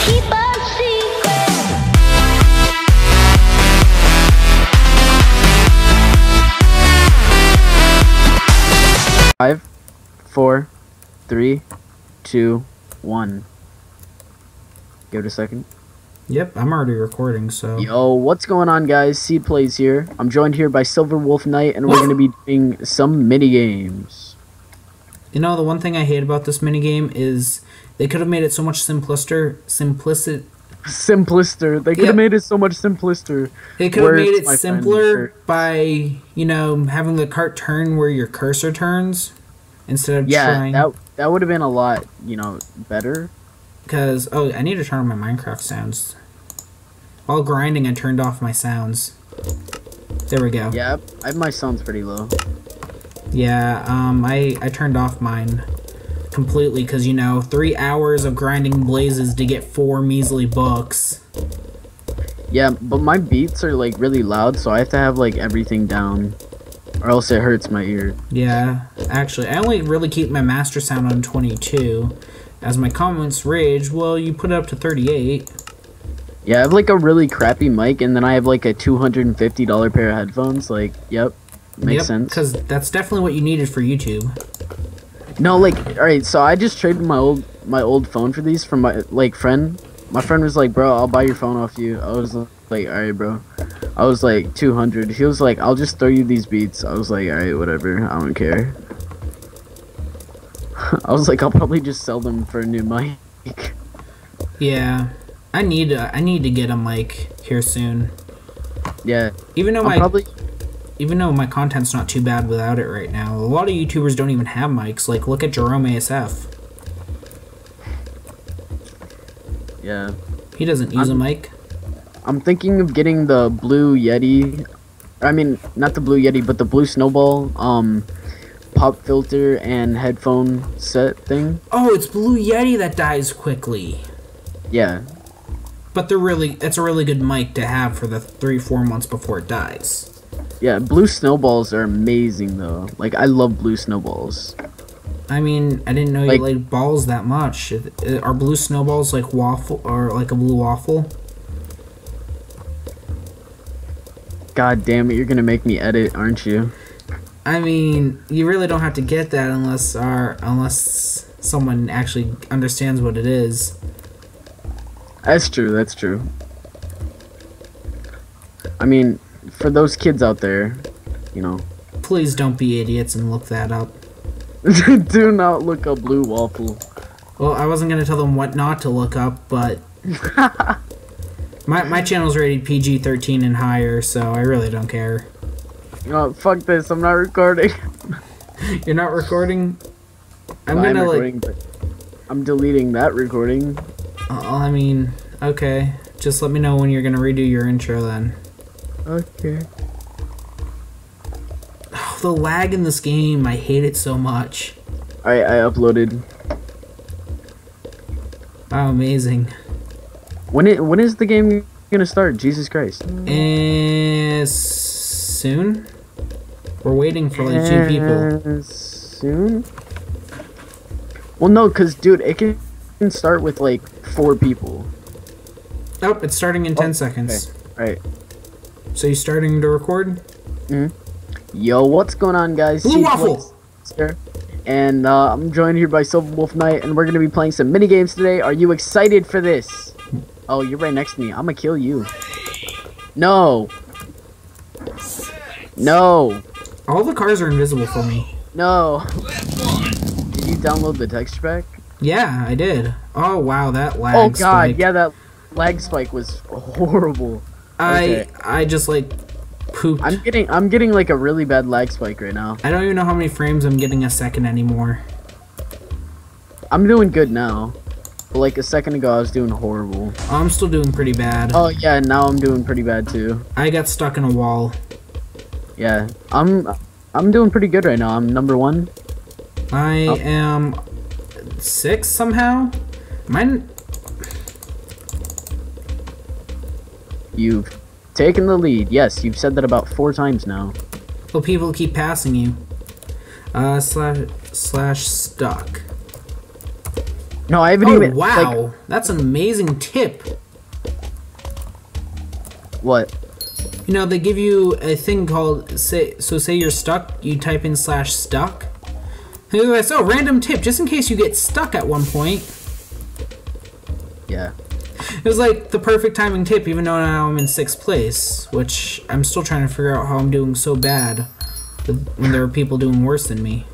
keep our secret. 5, 4, 3, 2, 1. Give it a second. Yep, I'm already recording, so... Yo, what's going on, guys? Seedless-Plaz here. I'm joined here by Silver Wolf Knight, and we're going to be doing some mini-games. You know, the one thing I hate about this minigame is they could have made it so much simplistic. They could have made it so much simplistic. They could have made it simpler by, you know, having the cart turn where your cursor turns instead of trying... Yeah, that would have been a lot, you know, better. Because, oh, I need to turn on my Minecraft sounds. While grinding, I turned off my sounds. There we go. Yeah, my sound's pretty low. Yeah, I turned off mine completely because, you know, 3 hours of grinding blazes to get 4 measly books. Yeah, but my beats are, like, really loud, so I have to have, like, everything down. Or else it hurts my ear. Yeah, actually, I only really keep my master sound on 22. As my comments rage, well, you put it up to 38. Yeah, I have, like, a really crappy mic, and then I have, like, a $250 pair of headphones. Like, yep, makes sense. Because that's definitely what you needed for YouTube. No, like, alright, so I just traded my old phone for these from my, like, friend. My friend was like, bro, I'll buy your phone off you. I was like, alright, bro. I was like, 200. He was like, I'll just throw you these beats. I was like, alright, whatever. I don't care. I was like, I'll probably just sell them for a new mic. Yeah, I need to get a mic here soon. Yeah, even though my content's not too bad without it right now. A lot of YouTubers don't even have mics. Like, look at Jerome ASF. Yeah, he doesn't use a mic. I'm thinking of getting the Blue Yeti. I mean, not the Blue Yeti, but the Blue Snowball. Pop filter and headphone set thing. Oh, it's Blue Yeti that dies quickly. Yeah. But it's a really good mic to have for the 3-4 months before it dies. Yeah, Blue Snowballs are amazing though. Like, I love Blue Snowballs. I mean, I didn't know you liked balls that much. Are Blue Snowballs like waffle or like a blue waffle? God damn it, you're gonna make me edit, aren't you? I mean, you really don't have to get that unless someone actually understands what it is. That's true, that's true. I mean, for those kids out there, you know. Please don't be idiots and look that up. Do not look up Blue Waffle. Well, I wasn't going to tell them what not to look up, but... my channel's rated PG-13 and higher, so I really don't care. Oh, fuck this, I'm not recording. You're not recording? I'm deleting that recording. I mean, okay. Just let me know when you're gonna redo your intro then. Okay. Oh, the lag in this game, I hate it so much. I uploaded. Oh, amazing. When is the game gonna start? Jesus Christ. Soon? We're waiting for like 2 people. Soon? Well, no, because, dude, it can start with like 4 people. Oh, it's starting in 10 seconds. Okay. Alright. So you starting to record? Yo, what's going on, guys? Blue Waffle! And I'm joined here by Silver Wolf Knight, and we're going to be playing some mini games today. Are you excited for this? Oh, you're right next to me. I'm going to kill you. No. No. All the cars are invisible for me. No. Did you download the texture pack? Yeah, I did. Oh, wow, that lag Oh, God. spike. Yeah, that lag spike was horrible. Okay. I just, like, pooped. I'm getting, like, a really bad lag spike right now. I don't even know how many frames I'm getting a second anymore. I'm doing good now. But, like, a second ago, I was doing horrible. Oh, I'm still doing pretty bad. Oh, yeah, now I'm doing pretty bad, too. I got stuck in a wall. Yeah, I'm doing pretty good right now. I'm number 1. I am 6 somehow. Mine. You've taken the lead. Yes, you've said that about 4 times now. Well, people keep passing you. Slash stuck. No, I haven't Oh, even. wow. Like, That's an amazing tip. what? You know, they give you a thing called, say you're stuck, you type in /stuck. And they're like, so, random tip, just in case you get stuck at one point. Yeah. It was like the perfect timing tip, even though now I'm in 6th place, which I'm still trying to figure out how I'm doing so bad when there are people doing worse than me.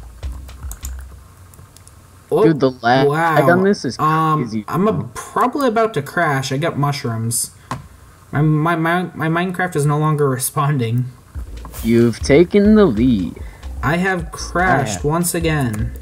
Oh, Dude, the lag on this is crazy. I'm probably about to crash. I got mushrooms. My Minecraft is no longer responding. You've taken the lead. I have crashed once again.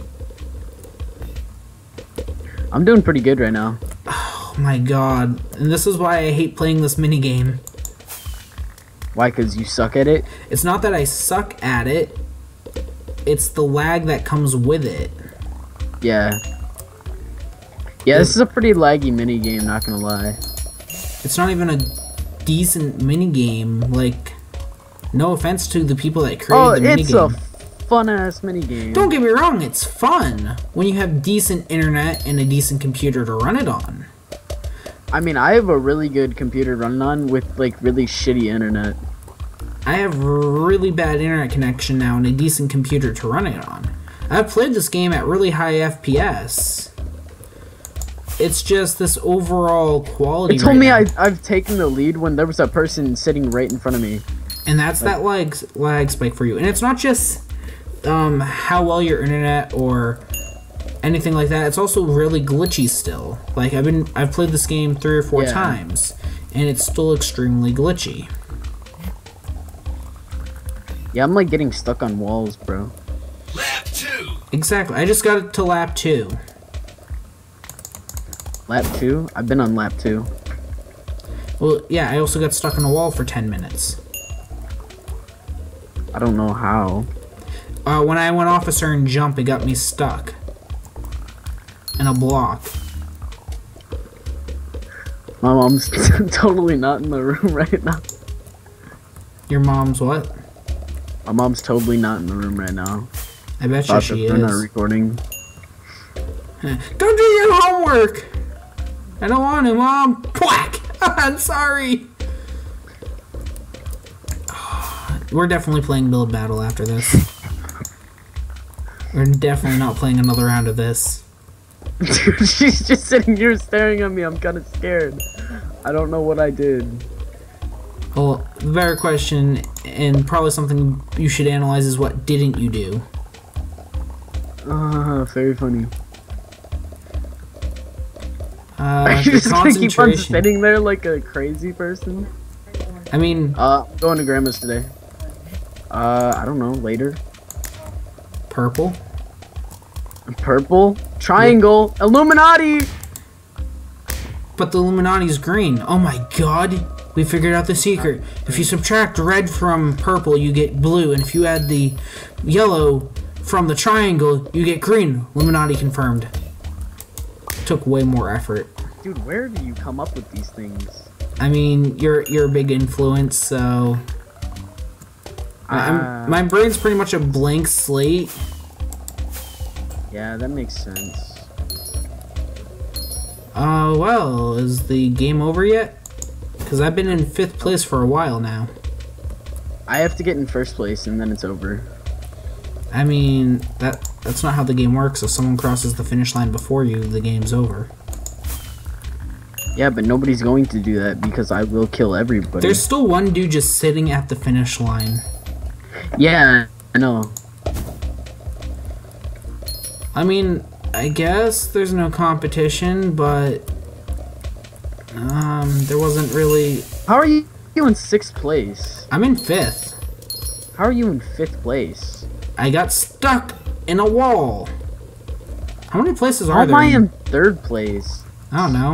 I'm doing pretty good right now. Oh my god. And this is why I hate playing this minigame. Why? Because you suck at it? It's not that I suck at it. It's the lag that comes with it. Yeah. Yeah, this is a pretty laggy minigame, not gonna lie. It's not even a decent minigame. Like, no offense to the people that created the minigame. It's a fun-ass minigame. Don't get me wrong, it's fun when you have decent internet and a decent computer to run it on. I mean, I have a really good computer running on with, like, really shitty internet. I have really bad internet connection now and a decent computer to run it on. I've played this game at really high FPS. It's just this overall quality. It told me I've taken the lead when there was a person sitting right in front of me. And that's that lag spike for you. And it's not just how well your internet or anything like that. It's also really glitchy still. Like I've played this game 3 or 4 times, and it's still extremely glitchy. Yeah, I'm like getting stuck on walls, bro. Lap 2. Exactly. I just got it to lap 2. Lap 2? I've been on lap 2. Well, yeah, I also got stuck on a wall for 10 minutes. I don't know how. When I went off a certain jump, it got me stuck in a block. My mom's totally not in the room right now. Your mom's what? My mom's totally not in the room right now. I bet you she We're not is. recording. Don't do your homework! I don't want to, Mom! Whack! I'm sorry! We're definitely playing Build Battle after this. We're definitely not playing another round of this. Dude, she's just sitting here staring at me. I'm kind of scared. I don't know what I did. Well, the better question, and probably something you should analyze, is what didn't you do? Very funny. The You just gonna keep on concentration. sitting there like a crazy person? I mean, I'm going to grandma's today. I don't know, later. purple? Purple? Triangle? Illuminati! But the Illuminati's green. Oh my god! We figured out the secret. If you subtract red from purple, you get blue, and if you add the yellow from the triangle, you get green. Illuminati confirmed. Took way more effort. Dude, where do you come up with these things? I mean, you're a big influence, so my brain's pretty much a blank slate. Yeah, that makes sense. Well, is the game over yet? Because I've been in 5th place for a while now. I have to get in first place and then it's over. I mean, that's not how the game works. If someone crosses the finish line before you, the game's over. Yeah, but nobody's going to do that because I will kill everybody. There's still one dude just sitting at the finish line. Yeah, I know. I mean, I guess there's no competition, but there wasn't really. How are you in 6th place? I'm in 5th. How are you in 5th place? I got stuck in a wall. How many places How are am there? I in 3rd place? I don't know.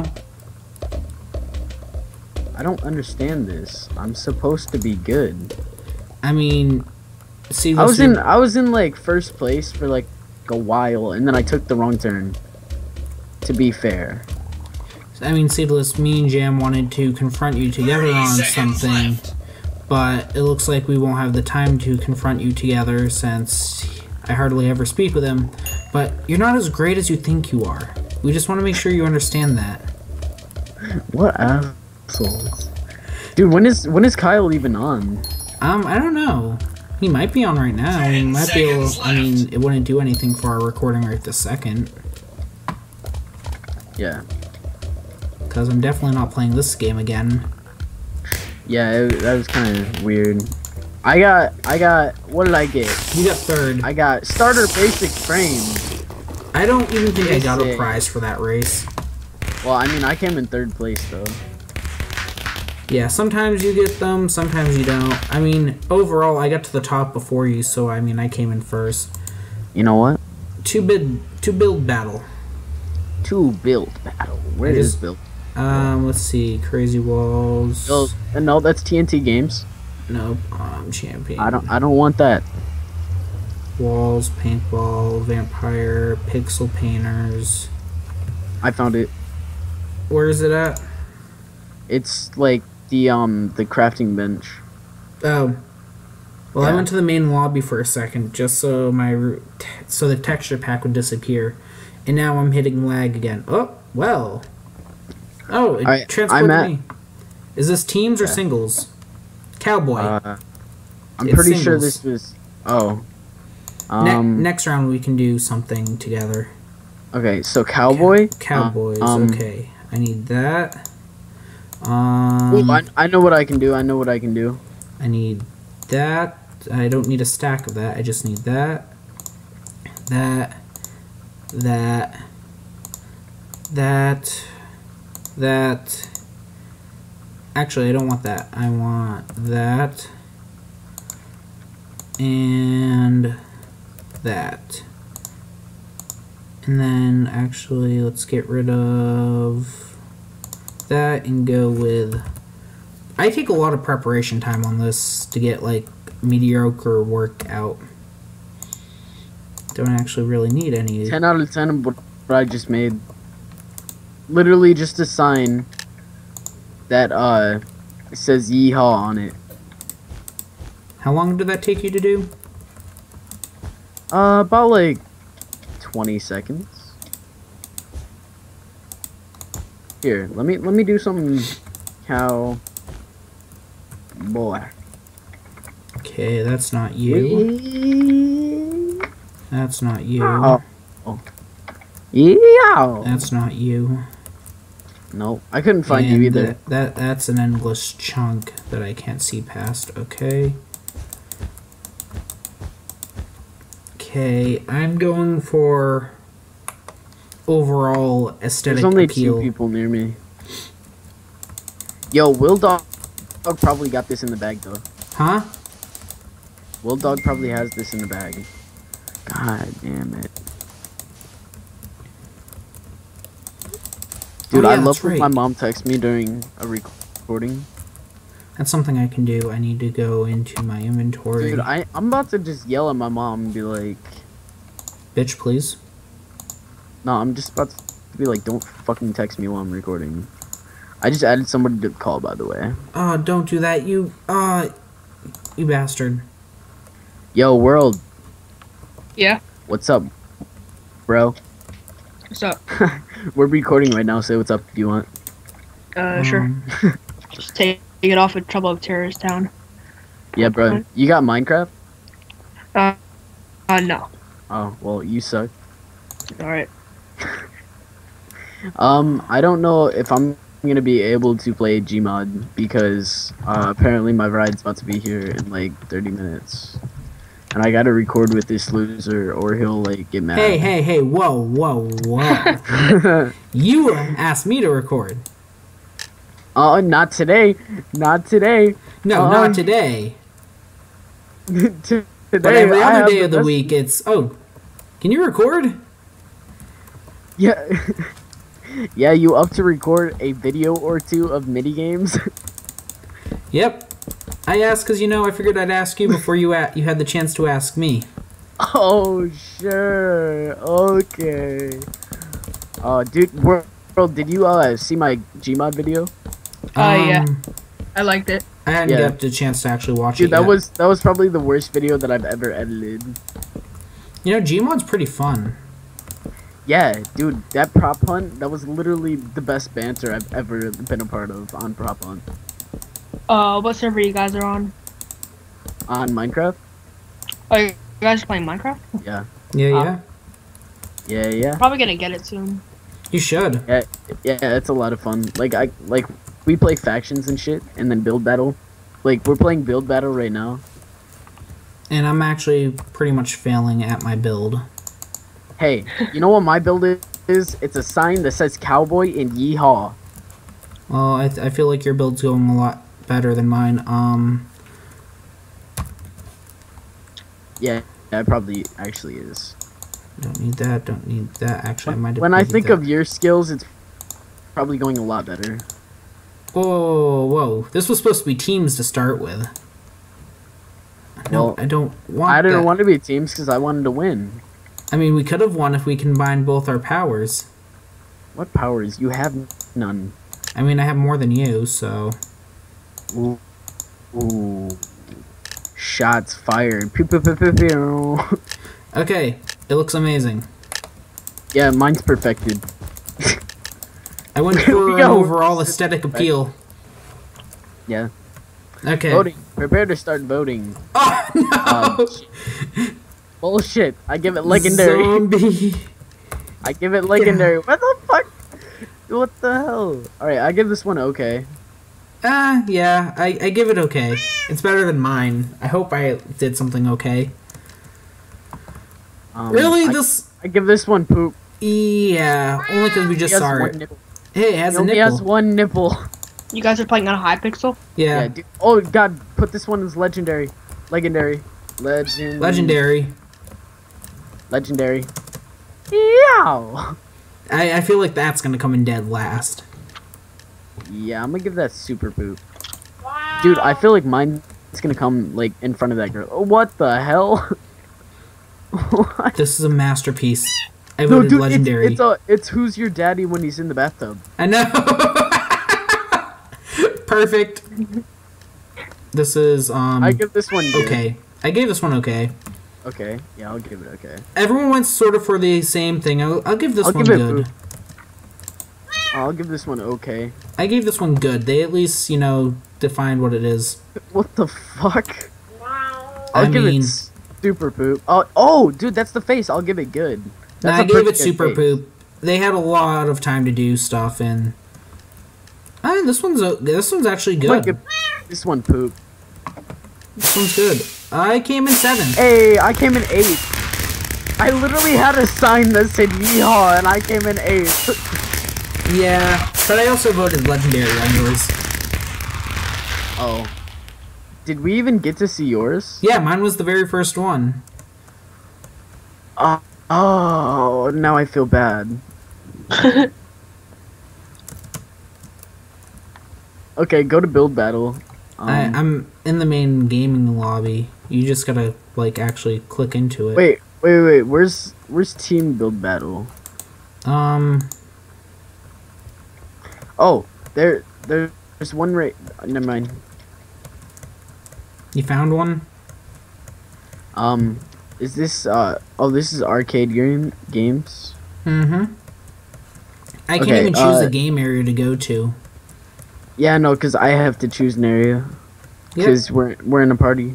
I don't understand this. I'm supposed to be good. I mean, see, I was in like 1st place for like a while, and then I took the wrong turn. To be fair. I mean, Seedless, me and Jam wanted to confront you together on 30 seconds something, left. but it looks like we won't have the time to confront you together since I hardly ever speak with him, but you're not as great as you think you are. We just want to make sure you understand that. What assholes? Dude, when is Kyle even on? I don't know. He might be on right now. He might be able. I mean, it wouldn't do anything for our recording right this second. Yeah. Because I'm definitely not playing this game again. Yeah, that was kind of weird. I got. What did I get? You got third. I got starter basic frame. I don't even think I got a prize for that race. Well, I mean, I came in third place though. Yeah, sometimes you get them, sometimes you don't. I mean, overall, I got to the top before you, so I mean, I came in first. You know what? Two build battle. Two build battle. Where is build? Let's see, Crazy Walls. Oh, no, that's TNT Games. Nope, Champion. I don't want that. Walls, Paintball, Vampire, Pixel Painters. I found it. Where is it at? It's like the crafting bench. Oh. Well, Yeah. I went to the main lobby for a second just so so the texture pack would disappear. And now I'm hitting lag again. Oh, well. Oh, it transported me. Is this teams or singles? Cowboy. I'm It's pretty sure singles. this was. Oh. Next round we can do something together. Okay, so Cowboy. Cowboys. Okay, I need that. Ooh, I know what I can do. I know what I can do. I need that. I don't need a stack of that. I just need that. That. Actually, I don't want that. I want that. And that. And then, actually, let's get rid of that and go with... I take a lot of preparation time on this to get, like, mediocre work out. Don't actually really need any... 10 out of 10 of what I just made. Literally just a sign that says yeehaw on it. How long did that take you to do? About like 20 seconds. Here, let me do some cow boy. Okay, that's not you. That's not you. Oh. Yeah. That's not you. Nope, I couldn't find you And either. That's an endless chunk that I can't see past. Okay. Okay, I'm going for overall aesthetic There's only appeal. 2 people near me. Yo, Will Dog probably got this in the bag though. Huh? Will Dog probably has this in the bag. God damn it. Dude, Oh, yeah, I love that's when right. my mom texts me during a recording. That's something I can do. I need to go into my inventory. Dude, I'm about to just yell at my mom and be like, Bitch, please. no, I'm just about to be like, don't fucking text me while I'm recording. I just added somebody to the call, by the way. Oh, don't do that, you bastard. Yo, World, Yeah, what's up, bro? what's up? We're recording right now, say what's up if you want. Sure. Just take it off of Trouble of Terrorist Town. Yeah, bro. You got Minecraft? No. Oh, well, you suck. Alright. I don't know if I'm gonna be able to play Gmod because apparently my ride's about to be here in like 30 minutes. And I gotta record with this loser or he'll like get mad. Hey, whoa. You asked me to record. Not today. Not today. No, not today. Today, But every I other have day of the best- week, it's, oh, can you record? Yeah. Yeah, you up to record a video or 2 of mini games? Yep. I asked because, I figured I'd ask you before you had the chance to ask me. Oh, sure. Okay. Oh, dude, World, did you see my Gmod video? Yeah. I liked it. I hadn't Yeah. got the chance to actually watch Dude, it yet. that was probably the worst video that I've ever edited. You know, Gmod's pretty fun. Yeah, dude, that prop hunt, that was literally the best banter I've ever been a part of on prop hunt. What server you guys are on? On Minecraft? Oh, you guys playing Minecraft? Yeah. Yeah. Yeah. Probably gonna get it soon. You should. Yeah, it's a lot of fun. We play factions and shit, and then build battle. Like, we're playing build battle right now. And I'm actually pretty much failing at my build. Hey, you know what my build is? It's a sign that says cowboy and yeehaw. Well, I feel like your build's going a lot better than mine. Yeah, it probably actually is. Don't need that, don't need that. Actually, I might have When I needed think that. of your skills, it's probably going a lot better. Whoa. This was supposed to be teams to start with. No, Well, I don't want I didn't that. want to be teams because I wanted to win. I mean, we could have won if we combined both our powers. What powers? You have none. I mean, I have more than you, so... Ooh. Shots fired. Pew, pew, pew, pew, pew. Okay, it looks amazing. Yeah, mine's perfected. I went Here we for an go. overall aesthetic appeal. Yeah. Okay. Voting. Prepare to start voting. Oh, no! Bullshit. I give it legendary. Zombie. I give it legendary. What the fuck? What the hell? Alright, I give this one okay. Yeah, I give it okay. It's better than mine. I hope I did something okay. Really? I give this one poop. Yeah, only because we just He has saw one it. nipple. Hey, it has He a only nipple. has one nipple. You guys are playing on a high pixel? Yeah, Dude. Oh god, put this one as legendary. Legendary. legendary. Legendary. Yeah. I feel like that's gonna come in dead last. Yeah, I'm gonna give that super poop. Dude, I feel like mine's gonna come like in front of that girl. Oh, what the hell? What? This is a masterpiece. I No, voted dude, legendary. it's who's your daddy when he's in the bathtub. I know. Perfect. This is I give this one good. okay. I gave this one okay. Okay, yeah, I'll give it okay. Everyone went sort of for the same thing. I'll give this I'll one give it good. poop. I'll give this one okay. I gave this one good. They at least, you know, defined what it is. What the fuck? I I'll give mean- it super poop. Oh, dude, that's the face. I'll give it good. Nah, That's I a gave pretty it good super face. poop. They had a lot of time to do stuff, and this one's actually I'm gonna good. give this one poop. This one's good. I came in 7th. Hey, I came in 8th. I literally had a sign that said yeehaw, and I came in 8th. Yeah, but I also voted legendary on yours. Oh. Did we even get to see yours? Yeah, mine was the very first one. Oh, now I feel bad. Okay, go to build battle. I'm in the main gaming lobby. You just gotta like actually click into it. Wait. Where's team build battle? Oh, there's one right. Never mind. You found one? Is this oh, this is arcade games. Mm-hmm. I can't Okay, even choose the game area to go to. Yeah, no, cause I have to choose an area. Yep. Cause we're in a party.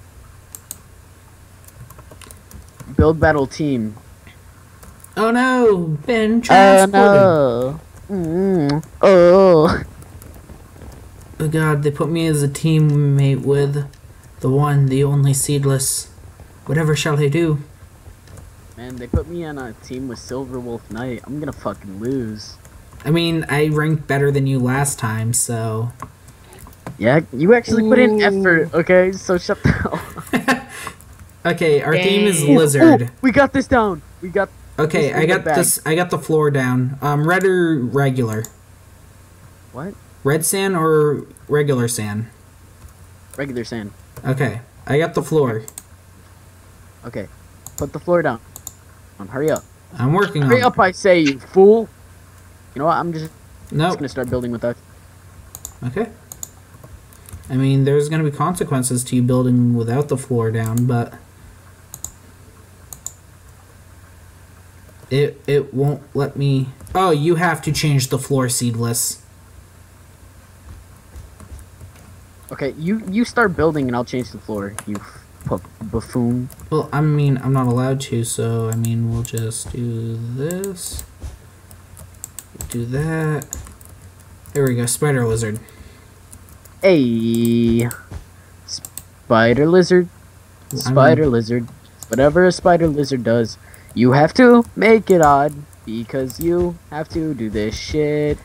Build battle team. Oh no, been transported. Oh. Oh god, they put me as a teammate with the one, the only Seedless. Whatever shall I do? Man, they put me on a team with Silver Wolf Knight. I'm gonna fucking lose. I mean, I ranked better than you last time, so... Yeah, you actually put in Ooh. effort, okay? So shut the hell up. Okay, our theme is Dang. Lizard. Oh, we got this down. We got. Okay, this I in the got bag. this. I got the floor down. Red or regular? What? Red sand or regular sand? Regular sand. Okay, I got the floor. Okay, put the floor down. Hurry up. I'm working on Hurry it. up, I say, you fool. You know what? I'm just Nope. gonna start building with that. Okay. I mean, there's gonna be consequences to you building without the floor down, but It won't let me. Oh, you have to change the floor, Seedless. Okay, you start building and I'll change the floor. You buffoon. Well, I mean, I'm not allowed to, so I mean, we'll just do this. Do that. There we go, spider lizard. Hey, spider lizard. Spider lizard. Whatever a spider lizard does, you have to make it odd because you have to do this shit.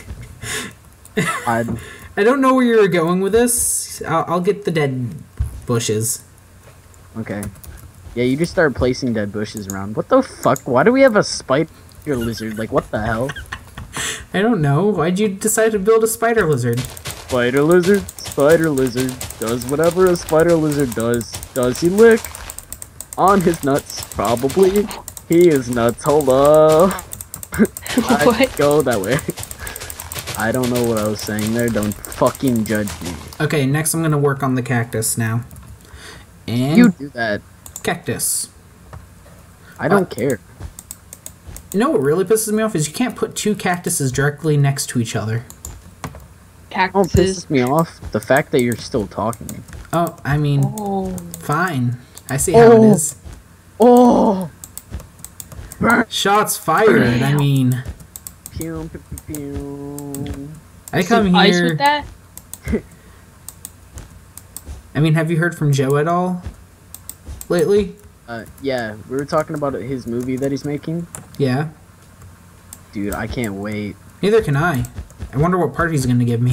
Odd. I don't know where you were going with this. I'll get the dead bushes. Okay. Yeah, you just start placing dead bushes around. What the fuck? Why do we have a spider lizard? Like, what the hell? I don't know. Why'd you decide to build a spider lizard? Spider lizard does whatever a spider lizard does. Does he lick on his nuts? Probably. He is nuts. Hold up. I What? go that way. I don't know what I was saying there. Don't fucking judge me. Okay, next I'm gonna work on the cactus now. And You do that. cactus. I don't care. You know what really pisses me off is you can't put two cactuses directly next to each other. Oh, Cactuses. pisses me off the fact that you're still talking. Oh, I mean, Oh. fine. I see how it is. Oh! Shots fired. I mean, Pew, pew, pew, pew. I come Ice here. with that? I mean, have you heard from Joe at all lately? Yeah, we were talking about his movie that he's making. Yeah. Dude, I can't wait. Neither can I. I wonder what part he's gonna give me.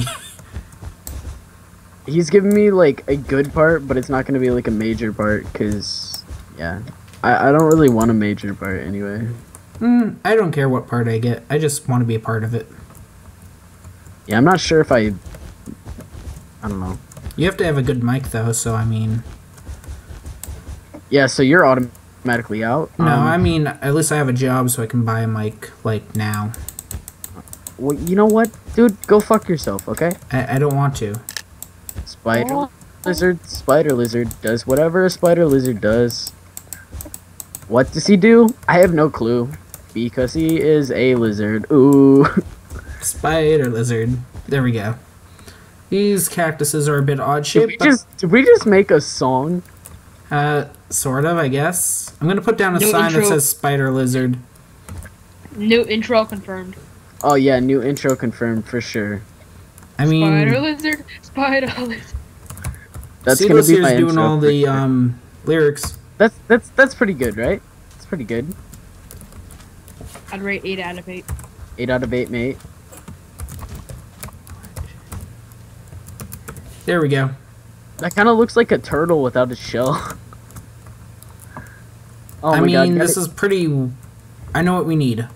He's giving me, like, a good part, but it's not gonna be, like, a major part, because, yeah. I don't really want a major part, anyway. I don't care what part I get. I just want to be a part of it. Yeah, I'm not sure if I don't know. You have to have a good mic, though, so I mean... Yeah, so you're automatically out? No, I mean, at least I have a job, so I can buy a mic, like, now. Well, you know what? Dude, go fuck yourself, okay? I don't want to. Spider lizard does whatever a spider lizard does. What does he do? I have no clue. Because he is a lizard. Ooh. Spider lizard. There we go. These cactuses are a bit odd Did shaped, we just make a song? sort of, I guess. I'm gonna put down a No sign that intro. says spider lizard. New intro confirmed. Oh yeah, new intro confirmed for sure. I mean, Spider lizard, spider lizard. That's gonna Seedless be here my is doing intro all for the sure. lyrics. That's pretty good, right? It's pretty good. I'd rate 8 out of 8. 8 out of 8, mate. There we go. That kind of looks like a turtle without a shell. Oh I my god, mean, got this it. is pretty. I know what we need.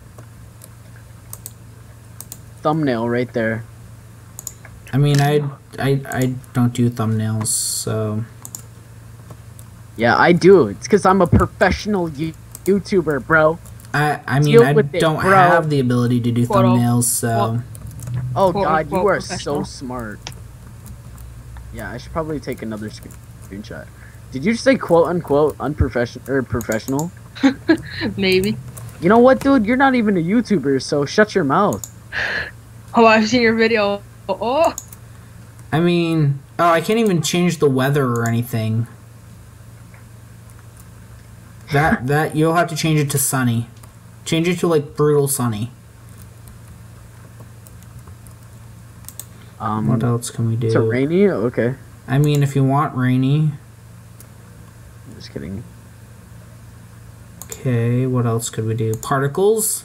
Thumbnail right there. I mean, I don't do thumbnails, so Yeah, I do. It's because I'm a professional YouTuber, bro. I mean, Deal I with it, don't bro. have the ability to do Quote, thumbnails, so Oh Quote, god, you unquote, are so professional. smart. Yeah, I should probably take another screenshot. Did you just say quote unquote unprofessional or professional? Maybe. You know what, dude? You're not even a YouTuber, so shut your mouth. Oh, I've seen your video. Oh, I mean, oh, I can't even change the weather or anything. That you'll have to change it to sunny. Change it to like brutal sunny. What else can we do? To rainy? Okay. I mean, if you want rainy. I'm just kidding. Okay, what else could we do? Particles.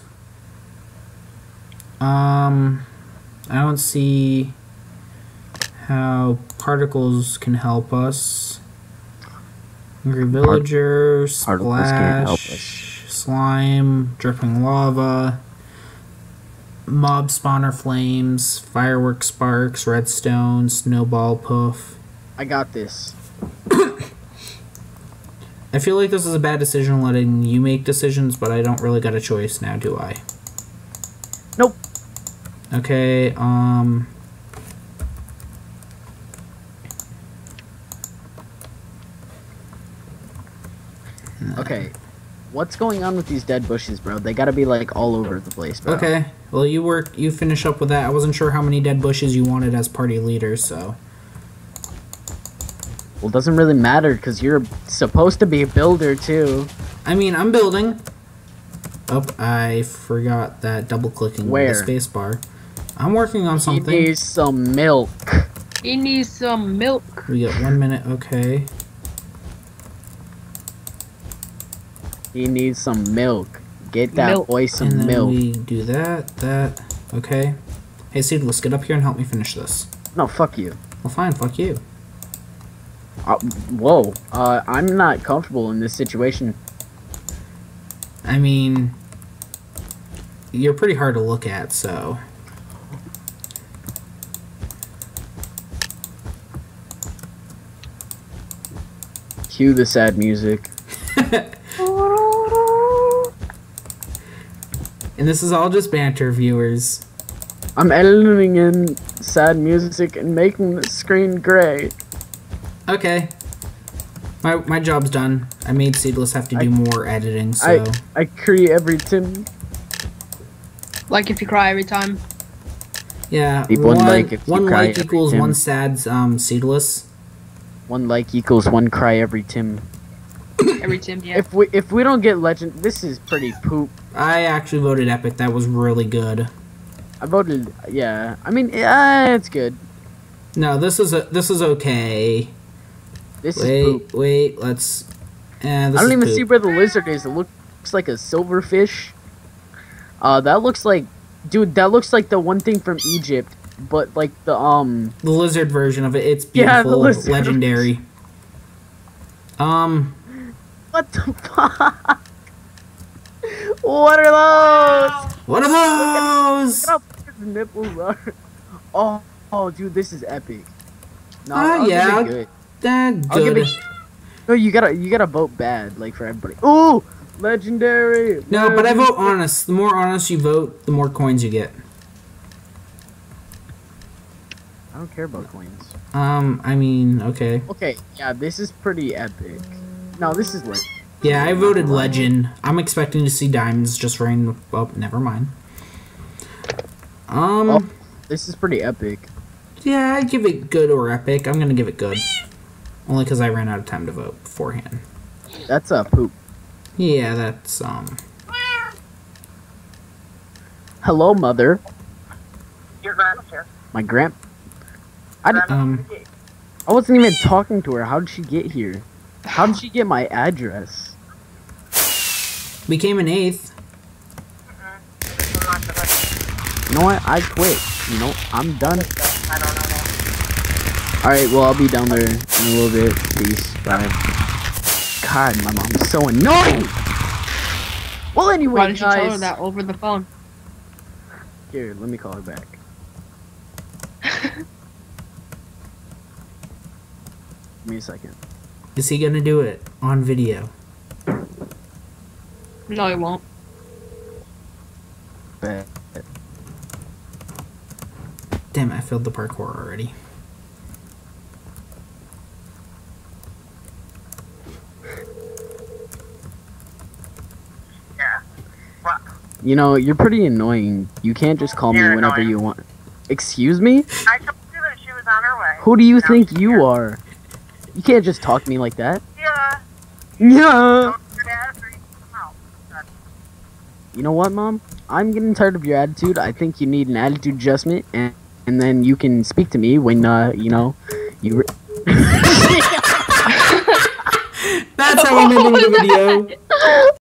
I don't see how particles can help us. Angry villager, Particles can't help splash, slime, dripping lava, mob spawner flames, firework sparks, redstone, snowball poof. I got this. I feel like this is a bad decision letting you make decisions, but I don't really got a choice now, do I? Nope. Okay, Okay. what's going on with these dead bushes, bro? They gotta be like all over the place, bro. Okay. Well, you finish up with that. I wasn't sure how many dead bushes you wanted as party leader, so. Well, it doesn't really matter because you're supposed to be a builder too. I mean, I'm building. Oh, I forgot that double-clicking Where? with the space bar. I'm working on something. He needs some milk. He needs some milk. We get 1 minute, okay. He needs some milk. Get that Milk. boy some And then milk. we do that, okay. Hey, Seedless, get up here and help me finish this. No, fuck you. Well, fine, fuck you. Whoa. I'm not comfortable in this situation. I mean, you're pretty hard to look at, so. Cue the sad music. And this is all just banter, viewers. I'm editing in sad music and making the screen gray. Okay. My job's done. I made Seedless have to do more editing, so. I create every Tim. Like if you cry every time. Yeah, Leave one like if you one cry like every equals Tim. one sad Seedless. 1 like equals 1 cry every Tim. Every Tim, yeah. If we don't get legend, this is pretty poop. I actually voted epic. That was really good. I voted, yeah. I mean, yeah, it's good. No, this is okay. This is poop. Wait, let's. This I don't is even poop. see where the lizard is. It looks like a silverfish. That looks like, dude, that looks like the one thing from Egypt, but like the the lizard version of it. It's Yeah, the beautiful, lizard. legendary. What the fuck? What are those? What are those? Look how big his nipples are. Oh, dude, this is epic. No, Yeah, I'll give it good. That's I'll give good. it. No, you gotta vote bad, like for everybody. Ooh, legendary. No, but I vote honest. The more honest you vote, the more coins you get. I don't care about coins. I mean, okay. Okay, yeah, this is pretty epic. No, this is like. Yeah, I voted legend. I'm expecting to see diamonds just rain. Oh, never mind. Oh, this is pretty epic. Yeah, I'd give it good or epic. I'm gonna give it good. Only because I ran out of time to vote beforehand. That's a poop. Yeah, that's, Hello, mother. Your grandma's here. My grand. I wasn't even talking to her. How did she get here? How did she get my address? became an 8th. You know what? I quit. You know, I'm done. I don't know. Alright, well, I'll be down there in a little bit. Peace. Bye. God, my mom's so annoying! Well, anyway, Why didn't you tell her guys. that over the phone? Here, let me call her back. Give me a second. Is he gonna do it on video? No, he won't. Bet. Damn it, I failed the parkour already. Yeah. What? You know, you're pretty annoying. You can't just call me You're whenever annoying. you want. Excuse me? I told you that she was on her way. Who do you Now think she's you here. are? You can't just talk to me like that. Yeah. Yeah. Don't your dad or you come out. But You know what, Mom? I'm getting tired of your attitude. I think you need an attitude adjustment, and then you can speak to me when, you know, you... That's how I'm ending the video.